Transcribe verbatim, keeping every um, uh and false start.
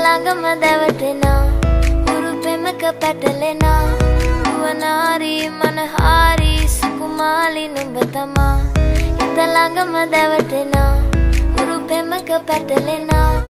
ළඟම දැවටෙනා උරු පෙමක පැටලෙනා වනාරි මනහාරි සුකුමාලි නුඹ තමා හිත ළඟම දැවටෙනා උරු පෙමක පැටලෙනා